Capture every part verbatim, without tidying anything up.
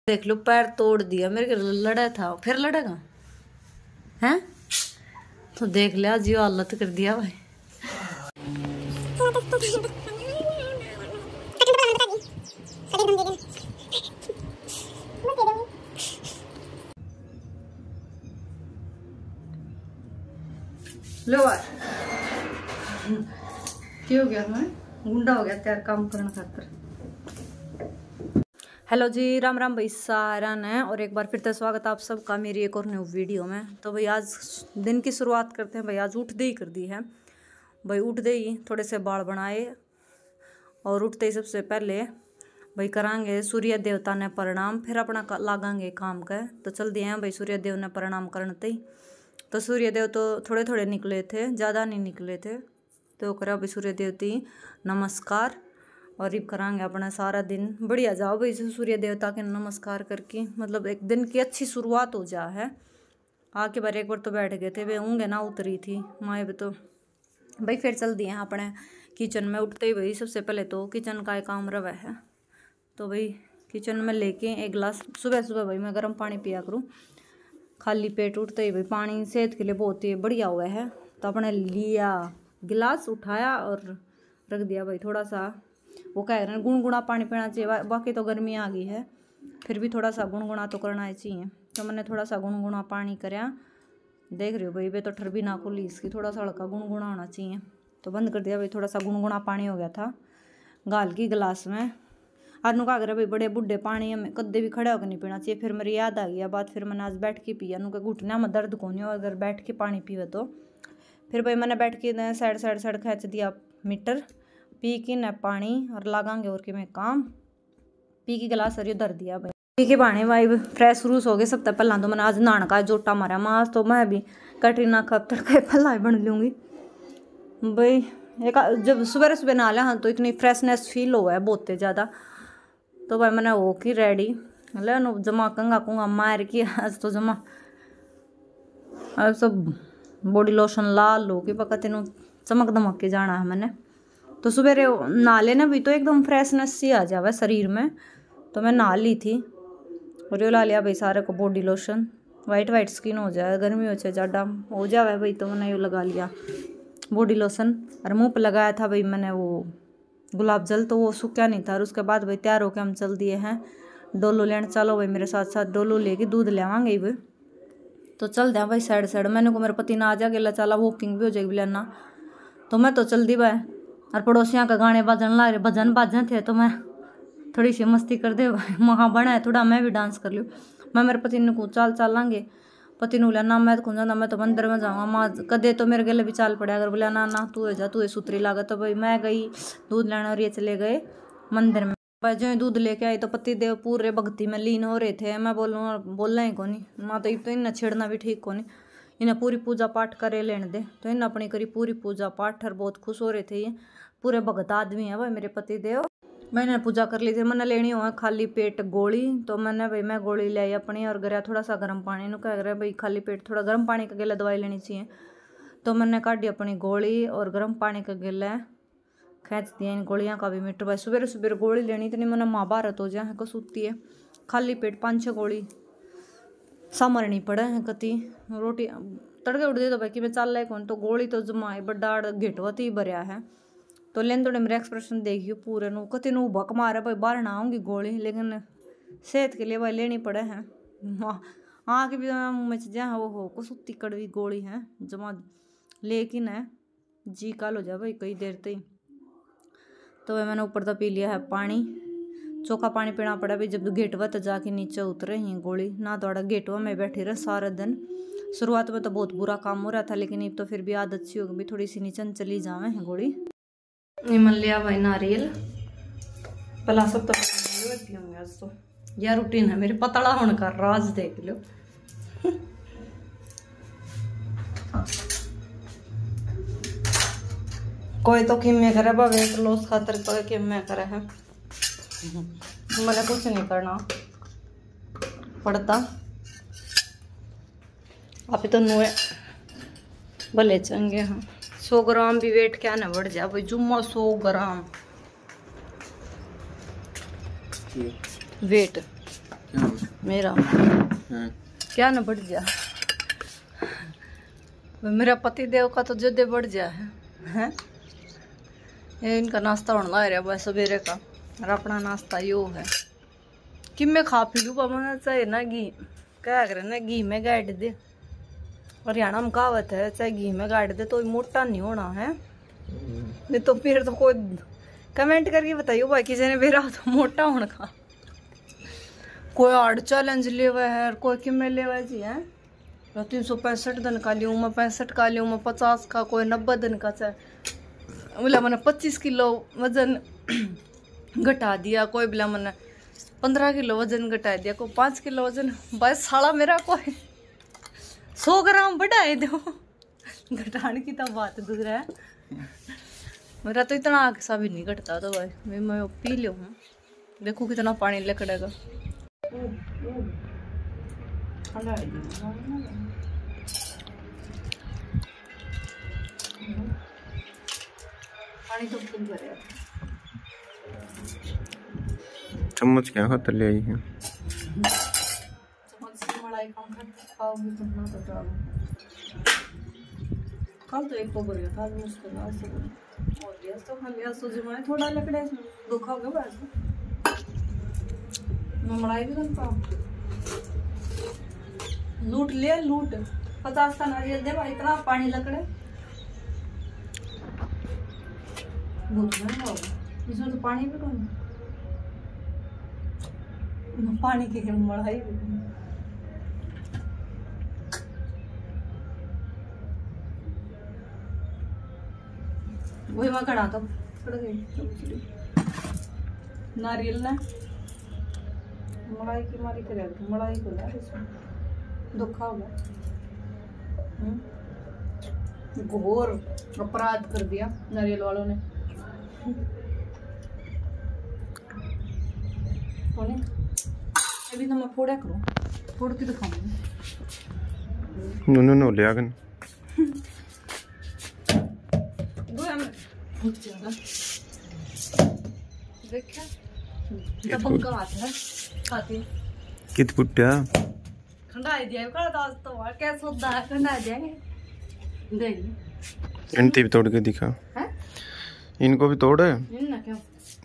देख लो पैर तोड़ दिया मेरे, लड़ा था फिर लड़ेगा हैं? तो देख लिया जी हालत कर दिया भाई। लो क्या हो गया, मैं गुंडा हो गया तैयार काम करने खातर। हेलो जी, राम राम भाई सारा ने, और एक बार फिर से स्वागत है आप सबका मेरी एक और न्यू वीडियो में। तो भाई आज दिन की शुरुआत करते हैं भाई। आज उठते ही कर दी है भाई, उठते ही थोड़े से बाल बनाए और उठते ही सबसे पहले भाई करांगे सूर्य देवता ने प्रणाम, फिर अपना लागांगे काम का। तो चल दिए हैं भाई सूर्य देव ने प्रणाम करते ही। तो सूर्य देव तो थोड़े थोड़े निकले थे, ज़्यादा नहीं निकले थे। तो करा भाई सूर्य देवती नमस्कार, और अब करांगे अपना सारा दिन बढ़िया जाओ भाई सूर्य देवता के नमस्कार करके, मतलब एक दिन की अच्छी शुरुआत हो जा है। आके बार एक बार तो बैठ गए थे वे, ऊँगे ना उतरी थी माए भी। तो भाई फिर चल दिए हैं अपने किचन में। उठते ही भाई सबसे पहले तो किचन का एक काम रवा है। तो भाई किचन में लेके एक गिलास सुबह सुबह भाई मैं गर्म पानी पिया करूँ खाली पेट। उठते ही भाई पानी सेहत के लिए बहुत ही बढ़िया हुआ है। तो अपने लिया गिलास उठाया और रख दिया भाई। थोड़ा सा वो कह रहे हैं गुनगुना पानी पीना चाहिए, बाकी तो गर्मी आ गई है फिर भी थोड़ा सा गुनगुना तो करना चाहिए। तो मैंने थोड़ा सा गुनगुना पानी कराया। देख रहे हो भाई वे तो ठरबी ना खुली इसकी, थोड़ा सा हल्का गुनगुना होना चाहिए। तो बंद कर दिया भाई। थोड़ा सा गुनगुना पानी हो गया था गाल की गिलास में। अनु का भाई बड़े बुढ़े पानी में कद्दे भी खड़े होकर नहीं पीना चाहिए। फिर मेरी याद आ गया बात, फिर मैंने आज बैठ के पिया। अनु के घुटने में दर्द को नहीं हो अगर बैठ के पानी पीवे तो। फिर भाई मैंने बैठ के साइड साइड साइड खींच दिया मीटर, पी की न पानी और लगांगे और कि मैं काम पी की गिलास और धर दिया भाई। पी के पानी भाई फ्रेश रूस हो गए। सबसे पहला तो मैंने आज नहाने का जोटा मारा मास, तो मैं भी कटरीना कप तड़का पहला बन लूँगी भाई। एक जब सुबह सुबह नहा लिया हाँ तो इतनी फ्रेशनेस फील हुआ है बहुत ज़्यादा। तो भाई मैंने वो की रेडी ले नो जमा कंगा कुंगा मार की आज तो जमा अब सब बॉडी लोशन लाल लो कि पका तेनों चमक दमक के जाना है मैंने। तो सुबह नहा लेना भी तो एकदम फ्रेशनेस सी आ जावे शरीर में। तो मैं नहा ली थी और ये ला लिया भाई सारे को body lotion, white white skin हो जाए, गर्मी हो जाए ज़्यादा हो जावे भाई। तो मैंने ये लगा लिया बॉडी लोशन और मुँह पर लगाया था भाई मैंने वो गुलाब जल, तो वो सूखा नहीं था। और उसके बाद भाई तैयार होकर हम चल दिए हैं डोलो लेने। चलो भाई मेरे साथ साथ डोलो लेके दूध ले आवांगे भाई। तो चल दें भाई साइड साइड। मैंने को मेरे पति ना आ जा गया चला वॉकिंग भी हो जाएगी लेना। तो मैं तो चल दी भाई और पड़ोसियों का गाने बजन ला रहे, भजन बाजन थे तो मैं थोड़ी सी मस्ती कर दे भाई। वहाँ बना है थोड़ा मैं भी डांस कर लूँ। मैं मेरे पति ने को चाल चाल लांगे, पति ने बोला ना मैं तो जाना, मैं तो मंदिर में जाऊँगा माँ कदे तो मेरे गले भी चाल पड़े। अगर बोला ना ना तू जा तू सूत्री लागत। तो भाई मैं गई दूध लेना और ये चले गए मंदिर में। भाई जो दूध लेके आई तो पति देव पूरे भक्ति में लीन हो रहे थे। मैं बोलूँ बोलना ही को नहीं माँ, तो इतना छेड़ना भी ठीक को नहीं। इन्हें पूरी पूजा पाठ करे लेने दे। तो इन्हें अपनी करी पूरी पूजा पाठ और बहुत खुश हो रहे थे। ये पूरे भगत आदमी है भाई मेरे पति देव। मैंने पूजा कर ली थी, मैंने लेनी हुआ खाली पेट गोली। तो मैंने भाई मैं गोली ले आई अपनी और गया थोड़ा सा गर्म पानी नु कह रहा भाई खाली पेट थोड़ा गर्म पानी का गिला दवाई लेनी चाहिए। तो मैंने काटी अपनी गोली और गर्म पानी का गिला खींच दिया इन गोलियाँ का भी मीटर। भाई सुबह सुबह गोली लेनी इतनी मैंने माँ भारत हो जाए को सूती है खाली पेट पाँच छः गोली सामरनी पड़े हैं कति रोटी तड़के उठ दे। तो भाई कि मैं चल रहा कौन तो गोली तो जमा बड़ा घेटवती भरया है। तो लेन थोड़े मेरे एक्सप्रेशन देखियो पूरे नु कति नु भक मारे भाई बाहर ना आऊँगी गोली, लेकिन सेहत के लिए भाई लेनी पड़े हैं। आँख भी मुँह में जहाँ वो हो को सूती कड़वी गोली है जमा, लेकिन है जी काल हो जाए भाई कई देर तक। तो भाई मैंने ऊपर तो पी लिया है पानी, चोखा पानी पीना पड़ा भाई जब गेटवा तो जाके नीचे उतरे ही गोली ना थोड़ा गेटवा में बैठे रहे सारा दिन। शुरुआत में तो बहुत बुरा काम हो रहा था, लेकिन अब तो फिर भी आदत अच्छी होगी थोड़ी सी नीचे चली जावे हैं गोली। निमन लिया भाई नारियल पला सब तो पीऊंगे आज तो यह रूटीन है मेरे पतला होने का राज देख लो। कोई तो किम्मे करे बा वेट लॉस खातर तो किम्मे करे है, मैंने कुछ नहीं करना पड़ता। आप तो नुए भले चंगे हाँ सौ ग्राम भी वेट क्या ना बढ़ जाए भाई जुम्मा सौ ग्राम वेट मेरा क्या न बढ़ जा, मेरा पति देव का तो जुदे बढ़ जा है। ये इनका नाश्ता होने लग रहा है सवेरे का, और अपना नाश्ता यो है कि मैं खा पी लूँ पाना चाहे ना घी, क्या करे ना घी में गाड़ दे, हरियाणा में कहावत है चाहे घी में गाड़ दे तो मोटा नहीं होना है। नहीं तो फिर तो कोई कमेंट करके बताइयो भाई किसी ने मेरा तो मोटा होने का, कोई आड़ चैलेंज ले हुआ है, कोई किमें ले हुआ जी है, तीन सौ पैंसठ दिन का लियूँ मैं, पैंसठ का लियूँ मैं, पचास का, कोई नब्बे दिन का चाहे बोला मैंने पच्चीस किलो वजन घटा दिया, कोई बोला मैंने पंद्रह किलो वजन घटा दिया, कोई पाँच किलो वजन, बस साला मेरा कोई सौ ग्राम बढ़ाए दो, घटाने की तो बात दूर है। मेरा तो इतना आग सा भी नहीं घटता तो भाई मैं मैं पी लो हूँ, देखो कितना पानी लकड़ेगा। पानी तो फुल भरे, चम्मच क्या खातर ले आई है, चम्मच से मलाई कम खाओगी तो ना तो डालो, कल तो एक को भर गया था मुश्किल आज से और लिया तो खा लिया सो जमाए थोड़ा लकड़े दुखा हो गया बस मैं मलाई भी करता हूँ। लूट ले लूट पचास का नारियल दे भाई, इतना पानी लकड़े बहुत महंगा होगा, इसमें तो पानी भी कम, पानी की मलाई भी वही वहाँ खड़ा था नारियल ना मलाई की मारी करे, मलाई को यार इसमें दुखा होगा, घोर अपराध कर दिया नारियल वालों ने। अभी तो मैं फोड़ा करूँ, फोड़ के दिखाऊंगी नो नो नो ले आगन देखा तो पंखा हाथ है खाती कित पुट्टा ठंडा है दिया कर दास तो और क्या सोदा है ठंडा जाएंगे देख इनती भी तोड़ के दिखा हैं, इनको भी तोड़ है इन ना क्या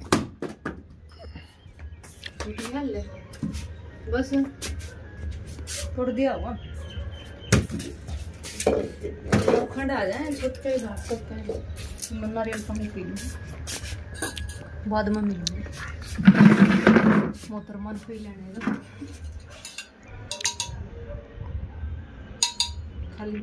निकाल ले बस तोड़ दिया हुआ खंड आ जाए छुट के घाट सकते हैं, मैं नारियल पानी पी लूँ बाद में मिलूंगी, मोहतरमान पी लेने का खाली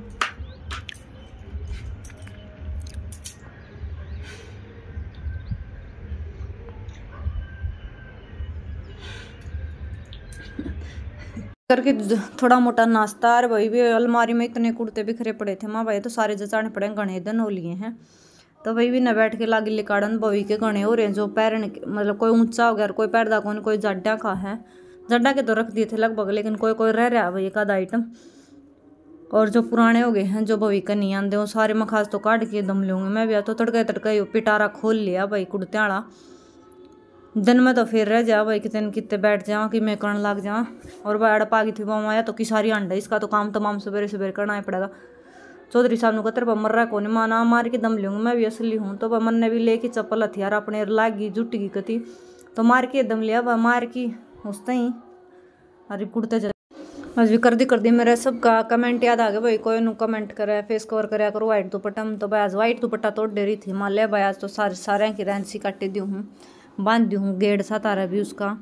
करके थोड़ा मोटा नाश्ता। और भाई भी अलमारी में इतने कुर्ते बिखरे पड़े थे माँ भाई तो सारे जचाने पड़े, गणे दिन हो लिए हैं तो भाई भी न बैठ के लागे लिकाड़न बवी के गणे हो रहे हैं जो पैरन मतलब कोई ऊंचा हो गया, कोई पैरदा कौन कोई जड्डा का है, जड्डा के तो रख दिए थे लगभग, लेकिन कोई कोई रह रहा है भाई एक आधा आइटम, और जो पुराने हो गए हैं जो भवी का नहीं आते वो सारे मखास तो काट के दम लूँगी मैं भी। तो तड़का तड़का पिटारा खोल लिया भाई कुर्ते वाला, दिन में तो फिर रह जा भाई कितने कितने बैठ जाओ कि मैं करने लग जाऊँ, और भाई अड़प आ गई थी वहाँ आया तो कि सारी अंडा इसका तो काम तमाम सवेरे सवेरे करना ही पड़ेगा। चौधरी साहब ने कतर पर मर रहा कौन माना मार के दम लूँगी मैं भी असली हूँ, तो मन ने भी लेके चप्पल हथियार अपने लागी जुट गई कती तो मार के दम लिया वह मार की उसते ही अरे कुर्ते चले बस भी कर दी कर दी। मेरे सबका कमेंट याद आ गया भाई, कोई नु कमेंट करे फेस कवर कराया करो वाइट दुपट्टा में, तो भाई आज वाइट दुपट्टा तोड़ दे रही थी मान लिया भाई आज तो सारे सारे की रैन सी काटे दी हूँ बांध दी हूँ गेड़ सा तारा भी उसका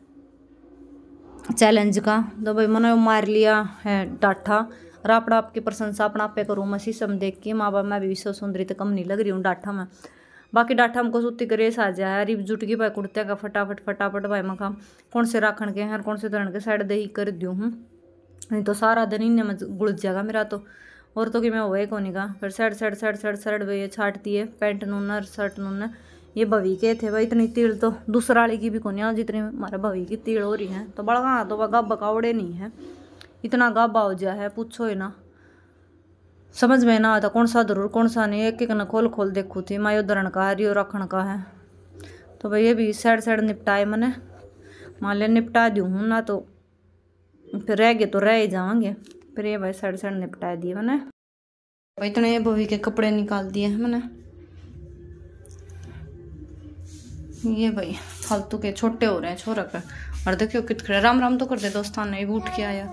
चैलेंज का, तो भाई मैंने मार लिया है डाठा और अपना आपकी प्रशंसा अपना पे करूँ मैं शीशम देख के माँ बाप मैं भी विश्व सुंदरी तो कम नहीं लग रही हूँ डाठा में। बाकी डाठा हमको सूती ग्रेस आ जाए रिब जुट गई भाई कुर्ते का फटाफट फटाफट भाई मखा कौन से राखण के हैं कौन से धरण के साइड दे ही कर दूँ हूँ, नहीं तो सारा दिन इन्हें में गुड़ जाएगा मेरा तो, और तो कि मैं हुआ कौन का फिर side side side side side भाई छाटती है पैंट नूना शर्ट नूना। ये भवी के थे भाई इतनी तीड़ तो दूसरा वाली की भी कौन है जितनी हमारे भवी की तीड़ हो रही है, तो बड़ा कहाँ तो वह गब्बा कावड़े नहीं है इतना गब्बा हो जाए है पूछो ही ना, समझ में ना आता कौन सा जरूर कौन सा नहीं, एक एक न खोल खोल देखू थी मायो धरण का है रियो रखण का है, तो भाई ये भी साइड साइड निपटाए मैंने मान लिया निपटा दूँ हूँ ना तो फिर रह गए तो रह ही जाएंगे। फिर ये भाई साइड साइड निपटा दिए मैंने भाई। इतने बोवी के कपड़े निकाल दिए हैं मैंने। ये भाई फालतू के छोटे हो रहे हैं छोरा का। और देखियो कितने राम राम तो कर दे दोस्तान ने उठ के आया।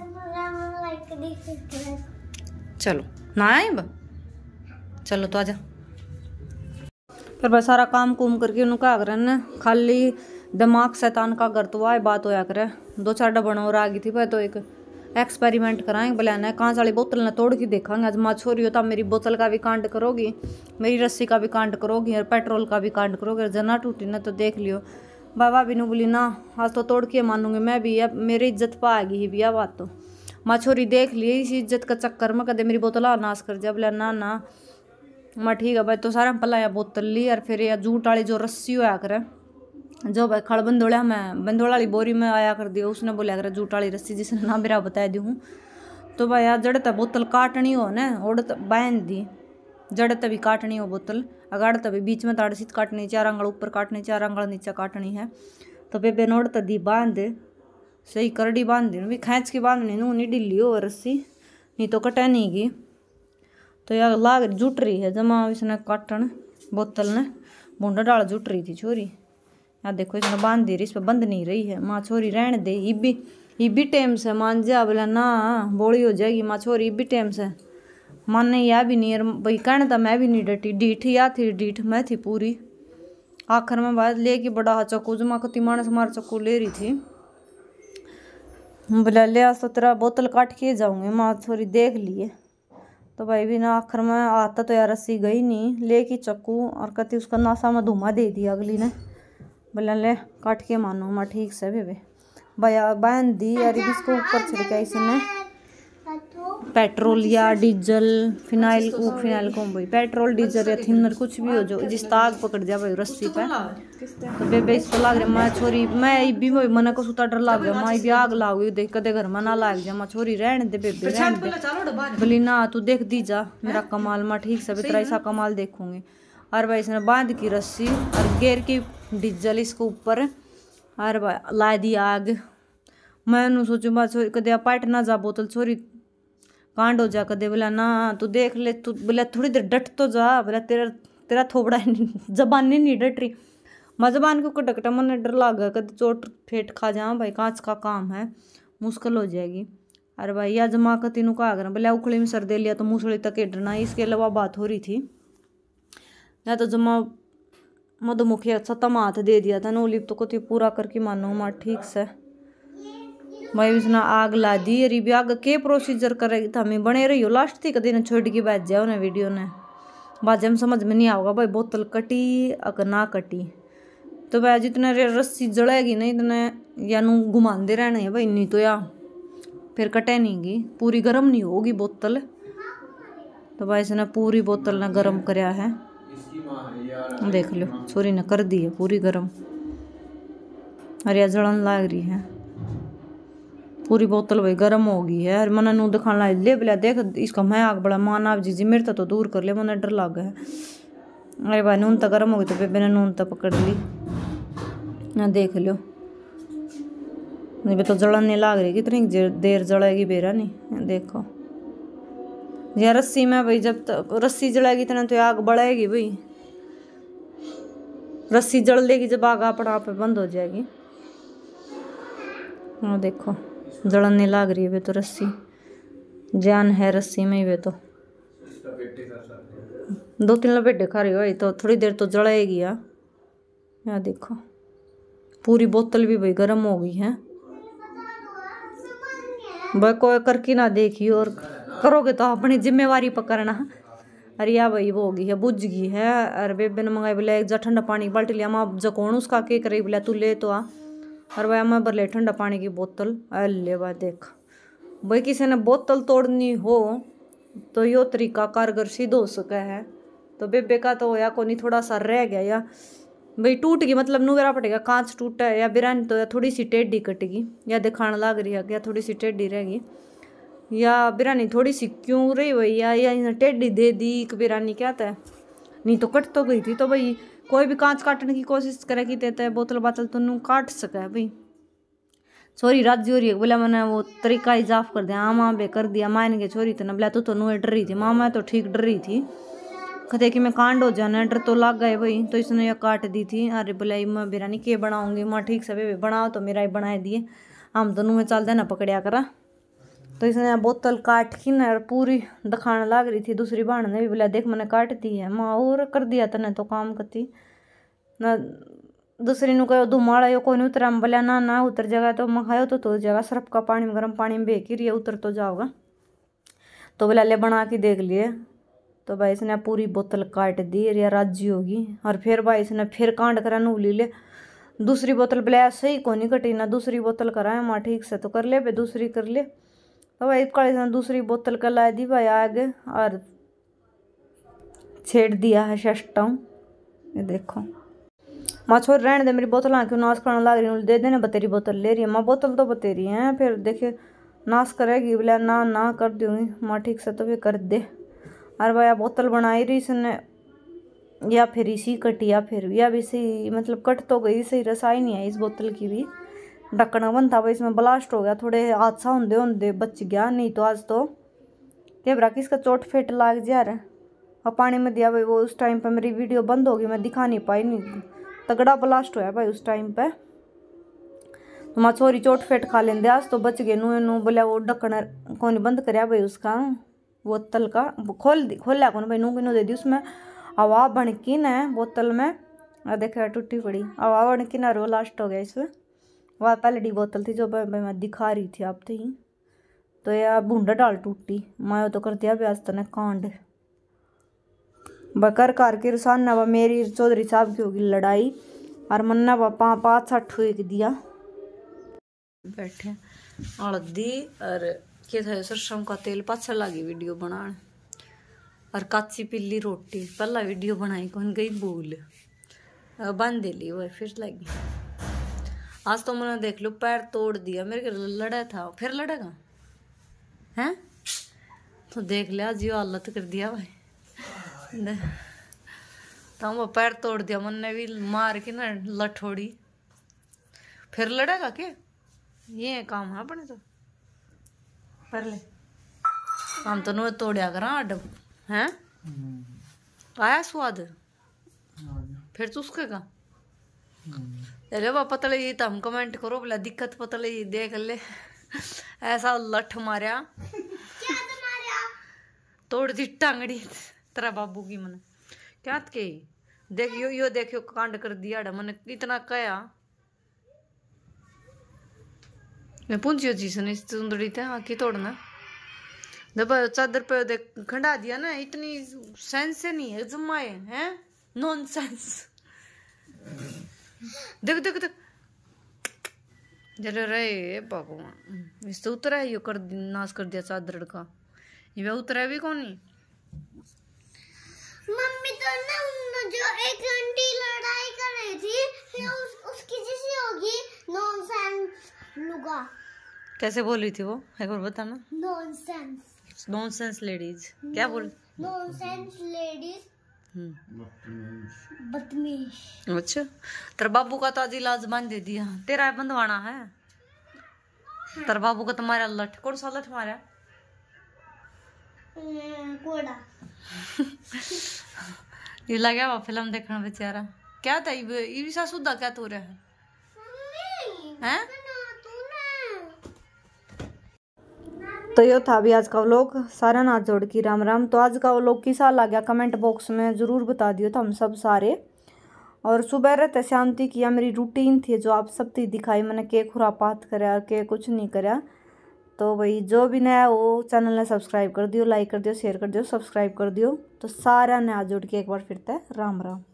चलो ना आए अब, चलो तो आजा। फिर भाई सारा काम कुम करके उन्होंने क्या करे ना, खाली दिमाग शैतान का घर तो वह बात होया करे। दो चार डबन और आ गई थी भाई, तो एक एक्सपेरिमेंट कराएंगे बोला कांच वाली बोतल ना तोड़ के देखा आज माँ छोरी होता मेरी बोतल का भी कांड करोगी, मेरी रस्सी का भी कांड करोगी और पेट्रोल का भी कांड करोगी। और जना टूटी ना तो देख लियो। बाबा भी नु बोली ना आज तो तोड़ के मानूंगी मैं भी, अब मेरी इज्जत पा आ गई भी। बात तो माँ छोरी देख ली इसी इज्जत का चक्कर में कदे मेरी बोतल आ नाश कर दिया। बोला ना ना मैं ठीक है भाई। तो सारा पलाया बोतल ली और फिर यह जूट वाली जो रस्सी होया करे जो भाई खड़ बंदोड़ा में बंदोड़ा वाली बोरी में आया कर दियो, उसने बोलिया कर जूट वाली रस्सी जिसने ना मेरा बता दी हूँ। तो भाई यार जड़ तक बोतल काटनी हो ना ओढ़ बांध दी, जड़ तभी काटनी हो बोतल अगाड़ तभी बीच में ताड़ सीत काटनी, चार आंगल ऊपर काटनी चार आंगल नीचे काटनी है। तो बेबे नोड़ तदी बांध दे सही करड़ी बांध दी भी खींच के बांधनी नू नहीं ढिल्ली हो रस्सी नहीं तो कटे नहीं गई। तो यार लाग जुट रही है जमा इसने काटन बोतल ने बूंदा डाल जुट रही थी छोरी। यार देखो इसने बांध दी रही, इस पर बंद नहीं रही है। माँ छोरी रहने दे इबी इबी टाइम से मान जा। बोला ना बोली हो जाएगी माँ छोरी इबी टाइम से मानने या भी नहीं। भाई कहने था मैं भी नहीं डटी, डीठ या थी डीठ मैं थी पूरी। आखिर में बाद लेके बड़ा चक्कू जमा कती मानस मार चक्कू ले रही थी। बोला ले आज तो तेरा बोतल काट के जाऊंगी। माँ छोरी देख लिए तो भाई भी ना आखिर में आता तो यार रस्सी गई नहीं, लेके चक्कू और कति उसका नासा में धुमा दे दिया अगली ने। बोला ले काट के मानो मैं ठीक से बेबे भैया बांध दी। यार इसको ऊपर छिड़का इसने पेट्रोल या डीजल फिनाइल को फिनाइल को भाई पेट्रोल डीजल या थिनर कुछ भी हो जो जिस ताग पकड़ जा भाई रस्सी पे। तो बेबे इस पर लाग रहा मैं छोरी मैं भी मना को सुता डर लाग गया माँ भी आग लाओगी देख कदे घर में ना लाग जा। मैं छोरी रहने दे बेबे रहने दे। बोली ना तू देख दी जा मेरा कमाल मैं ठीक से तेरा ऐसा कमाल देखूंगी। और भाई इसने बांध की रस्सी और गेर की डीजल इसको ऊपर और भाई ला दी आग। मैं सोचू बा छोरी कदे पाट ना जा बोतल छोरी कांड हो जा कदे। बोला ना तू देख ले तू बोला थोड़ी देर डट तो जा। बोला तेरा तेरा थोबड़ा जबान नहीं नहीं डट रही। मैं जबान को कटकटा मन डर लगा कदे चोट फेट खा जा भाई कांच का काम है मुश्किल हो जाएगी। अरे भाई या जमा का तीनों का आगर बोला उखड़ी में सर दे लिया तो मूसड़ी तक डरना। इसके अलावा बात हो रही थी या तो जमा मधुमुखी सतम हाथ दे दिया था नोलिप तो को पूरा करके मानो माँ ठीक से। भाई उसने आग ला दी अरे भी आग के प्रोसीजर करेगी था हमें बने रही हो लास्ट थी कदी ने छोड़ के बैठ जाओ ना वीडियो ने बाजे में समझ में नहीं आएगा भाई बोतल कटी अगर ना कटी। तो भाई जितने रस्सी जड़ेगी ना इतने या नू घुमाते रहने है भाई नहीं तो या फिर कटे नहीं गी पूरी गर्म नहीं होगी बोतल। तो भाई इसने पूरी बोतल ने गर्म कराया है देख लो छोरी ने कर दी है पूरी गर्म। अरे जलन लग रही है पूरी बोतल भाई गर्म हो गई है। मना नू दिखाना ले बोला देख इसका मैं आग बड़ा मान आप जी जी मेरे तो, तो दूर कर ले मना डर लग है। अरे भाई नून तो गर्म हो गई तो बेबे ने नून तो पकड़ ली ना देख लो नहीं तो जलन नहीं लग रही कितनी देर जलेगी बेरा नहीं। देखो यार रस्सी में भाई जब तक रस्सी जलेगी इतना तो आग बढ़ेगी भाई रस्सी जल लेगी जब आग अपना आप बंद हो जाएगी। हाँ देखो जलन नहीं लग रही है वे तो रस्सी जान है रस्सी में ही वे तो दो तीन लपेटे खा रही हो तो थोड़ी देर तो जलेगी। यार यहाँ देखो पूरी बोतल भी भाई गर्म हो गई है। भाई कोई करके ना देखी और करोगे तो अपनी जिम्मेवारी पकड़ना। अरे या भाई वो होगी है बुझ गई है। अरे बेबे ने मंगाई बोला एक जा ठंडा पानी की बाल्टी लिया माँ जकौन उसका के करे बोला तू ले तो आ। और भाई मैं भर ले ठंडा पानी की बोतल अल्ले भाई देख भाई किसी ने बोतल तोड़नी हो तो यो तरीका कारगर सिद्ध हो सका है। तो बेबे का तो या को नहीं थोड़ा सा रह गया या भाई टूट गई मतलब नुगरा पड़ेगा कांच टूटा है या बिरानी तो या थोड़ी सी टेढ़ी कटेगी या दिखाने लग रही है या थोड़ी सी टेढ़ी रहेगी या बिरानी थोड़ी सी क्यों रही भाई या या टेढ़ी दे दी बिरानी क्या था नहीं तो कट तो गई थी। तो भाई कोई भी कांच काटने की कोशिश करे कि देता है बोतल बातल तो नू काट सका है भाई छोरी राजी हो रही है, बोला मैंने वो तरीका ही साफ कर दिया, हाँ माँ बे कर दिया। मान के छोरी तो न बोला तू तो नुए डर रही थी। माँ मैं तो ठीक डर रही थी, कहते कि मैं कांड हो जाना, डर तो लग गए भाई। तो इसने यह काट दी थी। अरे बोला मैं बिरयानी के बनाऊंगी, माँ ठीक से वे बनाओ तो मेरा ही बना दिए, हम दोनों में चल देना पकड़िया करा। तो इसने बोतल काट की ना पूरी दिखाने लग रही थी। दूसरी बहन ने भी बोला देख मैंने काट दी है। माँ और कर दिया तने तो काम करती ना। दूसरी नु कहो धुमाड़ा यो कोई नहीं उतरा, बोला ना ना उतर जाएगा तो मैं खाओ तो तो जाएगा सर्फ का पानी में गर्म पानी में बह के रही उतर तो जाओगा। तो बोला ले बना के देख लिए। तो भाई इसने पूरी बोतल काट दी, रिया राजी होगी। और फिर भाई इसने फिर कांड करा नू ली ले दूसरी बोतल, बोला सही को नहीं कटी ना दूसरी बोतल कराए माँ ठीक से तो कर ले भाई दूसरी कर ले। तो भाई काली ने दूसरी बोतल का ला दी भाई आगे और छेड़ दिया है सिस्टम। ये देखो माँ छोड़ रहने दे मेरी बोतल क्यों नाश करने लग रही हूँ, दे देने बतेरी बोतल ले रही है माँ, बोतल तो बतेरी है फिर देखे नाश करेगी। बोला ना ना कर दूँगी माँ ठीक से तो फिर कर दे। और भाई बोतल बनाई रही इसने या फिर इसी कटी या फिर या भी सही मतलब कट तो गई, सही रसाई नहीं है इस बोतल की भी। ढक्कन बंद था भाई इसमें ब्लास्ट हो गया, थोड़े हादसा होंदे होंदे बच गया, नहीं तो आज तो क्या बरा किसका चोट फेट लाग जा रहा है। और पानी में दिया भाई वो उस टाइम पे मेरी वीडियो बंद हो गई, मैं दिखा नहीं पाई, नहीं तगड़ा ब्लास्ट होया भाई उस टाइम पे। तो माँ छोरी चोट फेट खा लेंदे आज तो बच गए नू नू। बोला वो ढक्कन कौन बंद कराया भाई उसका बोतल का, खोल दी खोल लिया कौन भाई नू किनू दे दी। उसमें हवा बन की न बोतल में देखा टूटी पड़ी, हवा बन की ना रो लास्ट हो गया इसमें। वह पहले बोतल थी जो भाई मैं दिखा रही थी आप तो ही। तो यह बूंदा डाल टूटी मैं तो कर दिया ब्याज तने कांड बकर कर के रुसान ना मेरी चौधरी साहब की होगी लड़ाई और मन्ना पापा पाँच साठ हुए दिया बैठे हल्दी और के था सरसों का तेल पाछा लगी वीडियो बनाने और काची पीली रोटी पहला वीडियो बनाई कौन गई भूल बंद ली वो फिर लगी। आज तो मैंने देख लो पैर तोड़ दिया मेरे लड़ा था फिर लड़ेगा हैं तो देख लिया जियो हालत कर दिया भाई। तो वो पैर तोड़ दिया मैंने भी मार के ना लठोड़ी फिर लड़ेगा क्या, ये काम है अपने तो कर ले हम तो नो तोड़िया करा अड हैं आया स्वाद फिर तू उसके का अरे बा पता लगी तो हम कमेंट करो बोला दिक्कत पता लगी देख ले ऐसा लठ मारा तोड़ दी टांगड़ी तेरा बाबू की मन क्या के देख यो यो देखियो कांड कर दिया मन इतना कया मैं पूछियो चीज ने सुंदरी थे आखी तोड़ना जब चादर पे देख खंडा दिया ना इतनी सेंस से नहीं है जुम्माए हैं नॉन सेंस। देख देख देख जले रे भगवान इस तो उतरा है यो कर नाश कर दिया चादर का ये उतरा भी कौन नहीं। मम्मी तो ना जो एक घंटी लड़ाई कर रही थी उस, उसकी जैसी होगी नॉनसेंस लुगा। कैसे बोल रही थी वो एक बार बताना। नॉनसेंस नॉनसेंस लेडीज क्या बोल नॉनसेंस लेडीज बदतमीज। अच्छा तेरे बाबू का तो आज इलाज बंद दे दिया, तेरा बंदवाना है हाँ। तेरे बाबू का तुम्हारा लठ कौन सा लठ मारा कोड़ा ये लगा वो फिल्म देखना बेचारा क्या था ये भी सासुदा क्या तो रहा है हैं? तो ये था अभी आज का व्लॉग सारा नाच जोड़ की राम राम। तो आज का व्लॉग किसा लगा कमेंट बॉक्स में ज़रूर बता दियो तो हम सब सारे। और सुबह रहते शांति की मेरी रूटीन थी जो आप सब थी दिखाई मैंने के खुरापात कराया के कुछ नहीं कराया। तो भाई जो भी नया वो चैनल ने सब्सक्राइब कर दियो, लाइक कर दियो, शेयर कर दियो, सब्सक्राइब कर दियो। तो सारा नया जोड़ के एक बार फिरता है राम राम।